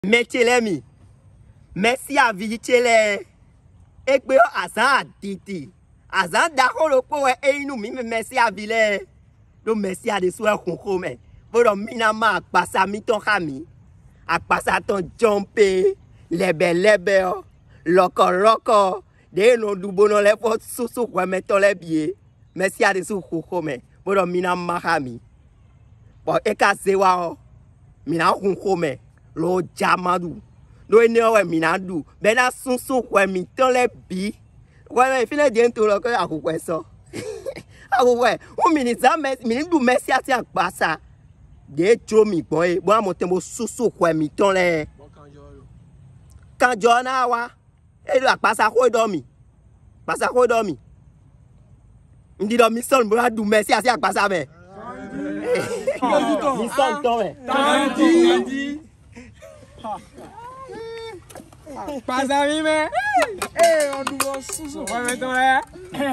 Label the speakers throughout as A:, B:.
A: Mettez-les, merci à Vichele. Et puis, Azan Titi. Azan Dakolo, et nous, merci à Ville. Donc, merci à des soins qu'on mais. Pour minama, passe à mi ton ami. À passe à ton jumpé. Lebe, loco. Des noms du bon, les potes sous quoi mettons les billets. Merci à des sous qu'on mais. Pour minama, ami. Bon, et cassé, wow. Mina mais. Lo jamadu lo ene we minadu be na sunsun kwa mi ton le bi kwa me file de nto lo ko akukwe so akukwe o minisa mi du merci ati apasa de tro mi gbon e bo amoten mo sunsun kwa mi ton le kanjo na wa e do apasa ko do mi pasa ko do mi ndi do mi son bo du merci ati apasa me mi son ton me
B: Tanti. Passa a mim, né? Ei, onde você vai meter lá?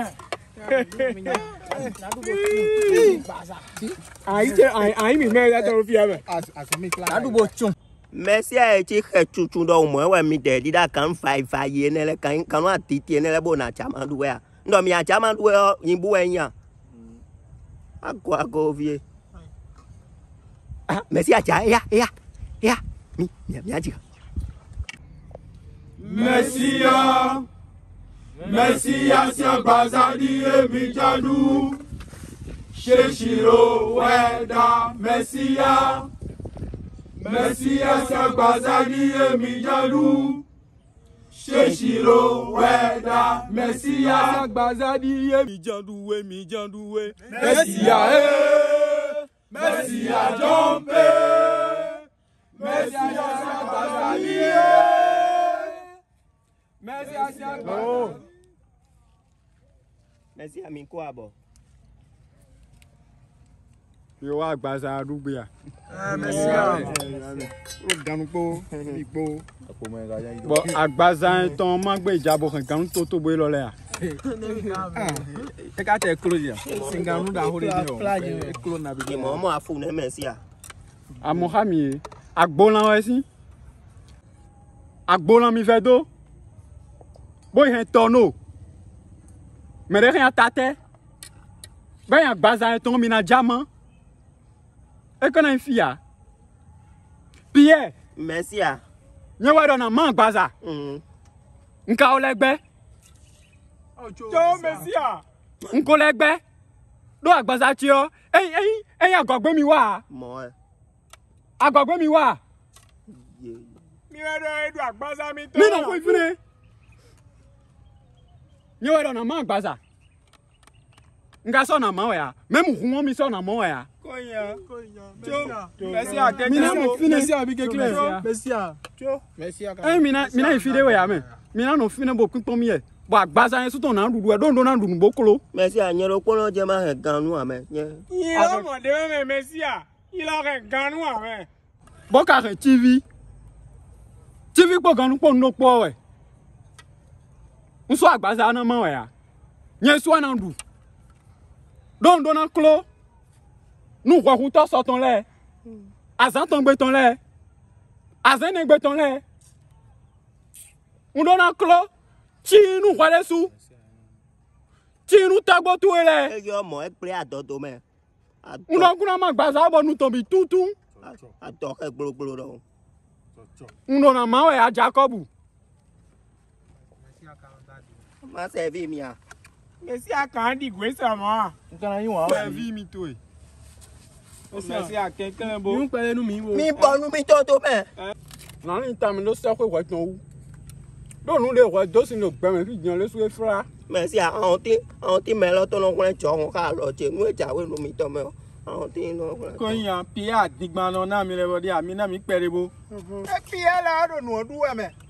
B: Aí me mete a trofia, velho. Lá do bochum.
A: Merci à ti chuchu do mo we mi de da kan fa ye ne le kan wa titi ne le bona chama du we ndo mi a chama du we yimbu we yan ago vie merci à cha ya mi a ji
C: Merci à Sia Bazadi et Mijadou. Sheshiro Weda. Merci à Sia Bazadi et Mijadou. Sheshiro Weda. Merci à Sia Bazadi et Mijadou. Merci à Jompe. Merci à Sia Bazadi. Merci à Sia Bazadi.
A: merci à mi quoi bon
B: Yo agbaza arúgbó ya.
C: Merci à
B: Ó dànù po ipo. Bo agbaza ton ma gbe ijabo kan kan to bo lo le ya. E ka te close ya. Singanu da hore ni o. E close na bi.
A: mo afu ne merci à
B: Amohami agbolan we si. Agbolan mi fe do. Boy hen tono. Mere rien tate. Ben agbaza ton mi na diamant. E kana infia. Pierre,
A: merci à
B: nye wa do na man agbaza. Nka o legbe.
C: Joe Messia.
B: Nko legbe. Do agbaza ti o. Eyin agogbe mi wa.
A: mo
B: Agogbe mi wa.
C: Mi wa do edu agbaza mi to.
B: Mi no ko ifire. Nye wa do na man agbaza. Nga so na man ya. Memu hun mi so na man ya.
C: Konya. Merci à
B: Mina no fine.
C: Merci à Big Clear. Merci à. Merci à.
B: Mina ifire we ya me. Mina no fine bo kun pon mi e. Bo agbaza yen so to na ndudu e do na ndudu bo kolo.
A: merci à nyero polo je ma he ganu ame
C: Il a demandé mais merci à. Il a regardé moi.
B: Bo ka re TV. TV po ganu po no po we. Nso agbaza na man we ya. Nye so na ndu. Don na klo. Nou kwa kuta so ton le. Azan ton gbe ton le. Azan ne gbe ton le. On na klo. Ti nou kwa le sou. Ti nou tagbo tou ele.
A: e yo mo e pre adodo me
B: On don kuna ma gbaza bo nou tombi tutu.
A: ato ke gboro do
B: On na ma we a Jacobu.
A: ma servi mi a
C: Merci à Candy Gwesama.
B: Vi mi to e.
C: Merci à quelqu'un beau. Nous prenons
A: mi bonu mi to me
B: Na ni ta mi lo se ko ton wu. Do nu le wo do sin lo gbe me fi jan le su e fra.
A: merci à anti me lo to no kun jo won ka lo je nu e jawe nu mi to me anti no
C: Konya Pierre Digban na mi le body ami na mi perebo.
B: E pi e la do nu odu we me.